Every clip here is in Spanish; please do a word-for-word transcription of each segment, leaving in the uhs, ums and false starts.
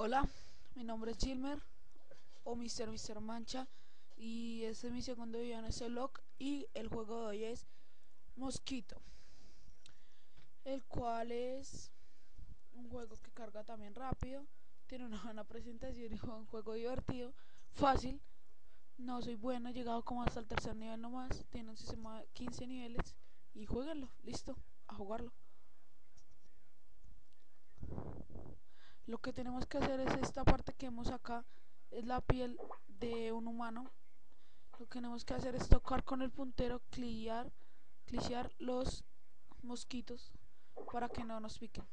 Hola, mi nombre es Gilmer o Mister Mister Mancha y este es mi segundo video en este vlog y el juego de hoy es Mosquito, el cual es un juego que carga también rápido, tiene una buena presentación y un juego divertido, fácil. No soy bueno, he llegado como hasta el tercer nivel nomás, tiene un sistema de quince niveles y jueguenlo, listo, a jugarlo. Lo que tenemos que hacer es esta parte que vemos acá, es la piel de un humano. Lo que tenemos que hacer es tocar con el puntero, cliquear, cliquear los mosquitos para que no nos piquen.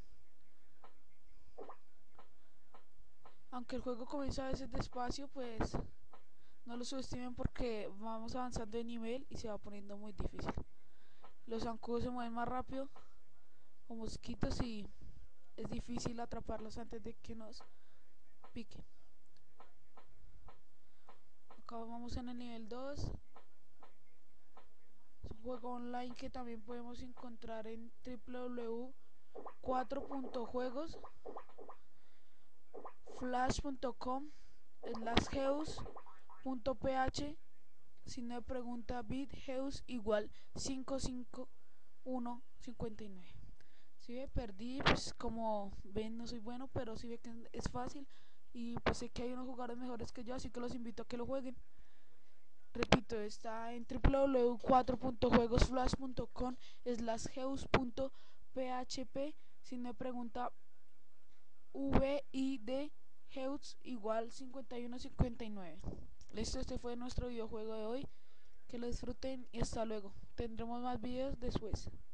Aunque el juego comienza a veces despacio, pues no lo subestimen porque vamos avanzando de nivel y se va poniendo muy difícil. Los zancudos se mueven más rápido o mosquitos y es difícil atraparlos antes de que nos piquen. Acá vamos en el nivel dos. Es un juego online que también podemos encontrar en w w w punto cuatro punto juegos flash punto com slash geus punto ph. Si no me pregunta, bitgeus igual cinco cinco uno cincuenta y nueve. Si ve, perdí, pues como ven no soy bueno, pero si ve que es fácil y pues sé que hay unos jugadores mejores que yo, así que los invito a que lo jueguen. Repito, está en w w w punto cuatro punto juegos flash punto com slash geus punto php. Si me pregunta, vid geus igual cincuenta y uno cincuenta y nueve. Listo, este fue nuestro videojuego de hoy. Que lo disfruten y hasta luego. Tendremos más videos después.